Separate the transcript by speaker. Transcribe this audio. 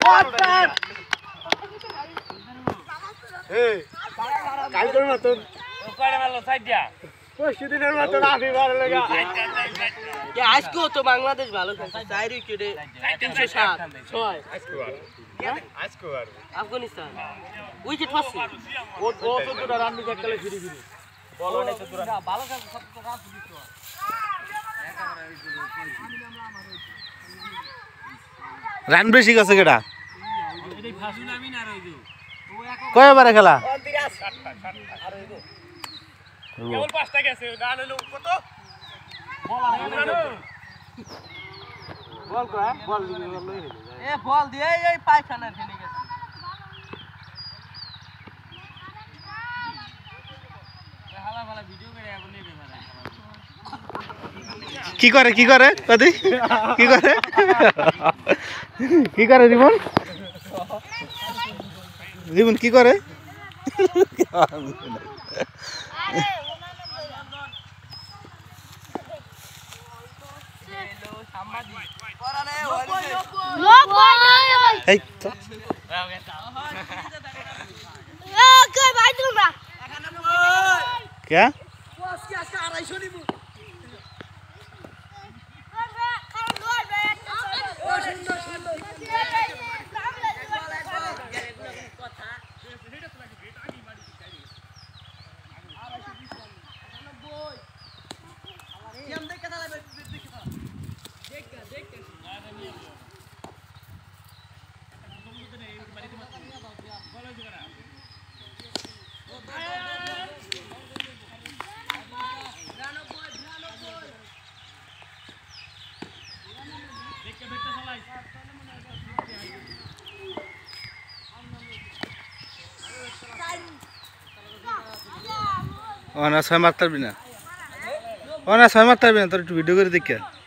Speaker 1: কালকের মতন পরশুদিনের মতন আফি ভালো লাগা আজকেও তো বাংলাদেশ ভালো খেলছে 4 উইকেটে 307 6 আফগানিস্তান উইকেট পাচ্ছে ও 14টা রান দিতে খেলে ফিরি বল অনেক 14 রান ভালো খেলছে 17টা রান দিতে
Speaker 2: রান বেশি গেছে কেডা কয়বারে খেলা
Speaker 3: কেবল 5টা গেছে রান হলো কত
Speaker 1: বল কো বল এ বল দিয়ে এই পায়খানা ফেলে গেছে হালা হালা ভিডিও করে এখন নেবে না
Speaker 2: কি করে কদি কি করে রিমন কি করে क्या ছয় মারতে পারবি না তোর একটু ভিডিও করে দেখ।